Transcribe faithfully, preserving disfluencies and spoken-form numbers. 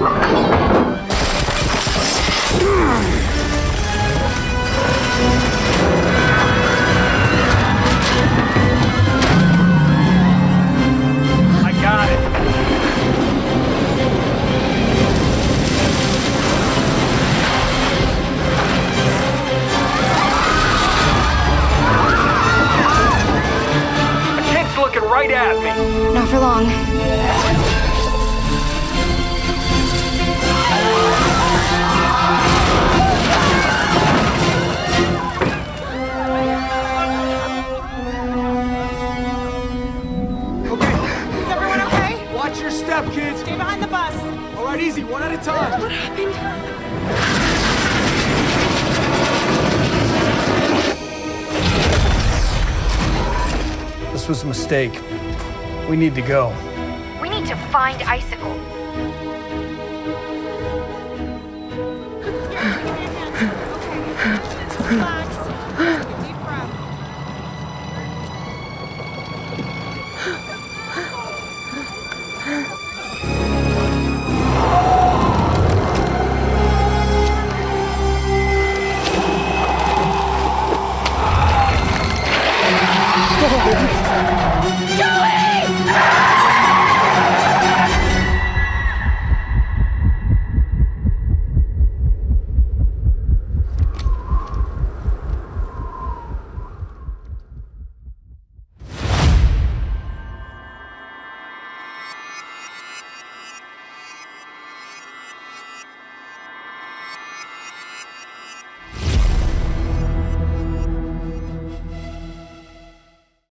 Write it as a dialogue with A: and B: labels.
A: Right at me.
B: Not for long.
C: Okay.
D: Is everyone okay?
C: Watch your step, kids.
D: Stay behind the bus.
C: All right, easy. One at a time.
D: What happened?
A: This was a mistake. We need to go.
B: We need to find Icicle.
D: Relax.